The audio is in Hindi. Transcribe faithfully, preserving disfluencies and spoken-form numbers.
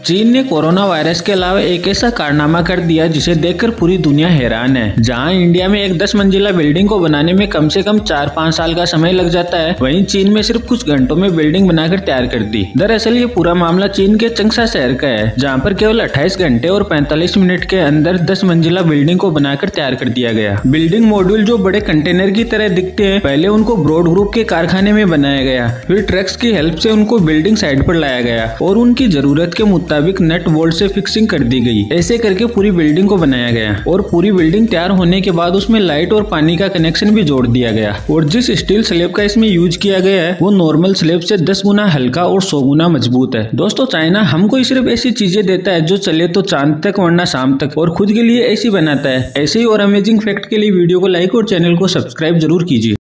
चीन ने कोरोना वायरस के अलावा एक ऐसा कारनामा कर दिया जिसे देखकर पूरी दुनिया हैरान है। जहां इंडिया में एक दस मंजिला बिल्डिंग को बनाने में कम से कम चार पाँच साल का समय लग जाता है, वहीं चीन में सिर्फ कुछ घंटों में बिल्डिंग बनाकर तैयार कर दी। दरअसल ये पूरा मामला चीन के चंगसा शहर का है, जहाँ पर केवल अट्ठाईस घंटे और पैंतालीस मिनट के अंदर दस मंजिला बिल्डिंग को बनाकर तैयार कर दिया गया। बिल्डिंग मॉड्यूल जो बड़े कंटेनर की तरह दिखते हैं, पहले उनको ब्रॉड ग्रुप के कारखाने में बनाया गया, फिर ट्रक्स की हेल्प से उनको बिल्डिंग साइट पर लाया गया और उनकी जरूरत के मुताबिक नट बोल्ट से फिक्सिंग कर दी गई। ऐसे करके पूरी बिल्डिंग को बनाया गया और पूरी बिल्डिंग तैयार होने के बाद उसमें लाइट और पानी का कनेक्शन भी जोड़ दिया गया। और जिस स्टील स्लैब का इसमें यूज किया गया है वो नॉर्मल स्लैब से दस गुना हल्का और सौ गुना मजबूत है। दोस्तों, चाइना हमको सिर्फ ऐसी चीजें देता है जो चले तो चांद तक वरना शाम तक, और खुद के लिए ऐसी बनाता है। ऐसे ही और अमेजिंग फैक्ट के लिए वीडियो को लाइक और चैनल को सब्सक्राइब जरूर कीजिए।